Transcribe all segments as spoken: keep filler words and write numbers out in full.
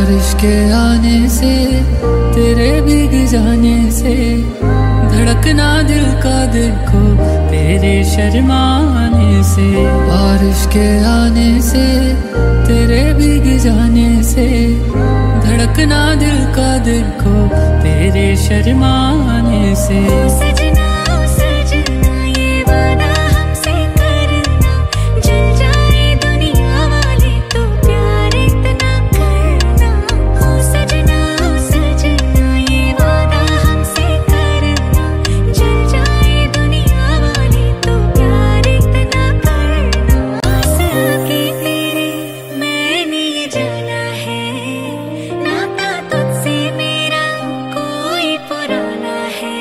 बारिश के आने से, तेरे भीग जाने से, धड़कना दिल का देखो तेरे शर्माने से। बारिश के आने से, तेरे भीग जाने से, धड़कना दिल का देखो तेरे शर्माने से। सजना सजना ये वादा हमसे करना, जल जाए दुनिया वाले तो प्यार इतना करना। हो सजना सजना ये वादा हमसे करना, जल जाए दुनिया वाले तो प्यार इतना करना। पास आके तेरे मैंने ये जाना है, नाता तुझसे मेरा कोई पुराना है।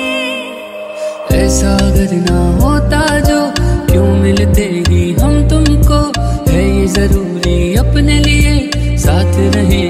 ऐसा अगर ना होता जो, क्यों मिलते ही हम तुमको, है ये जरूरी अपने लिए साथ रहे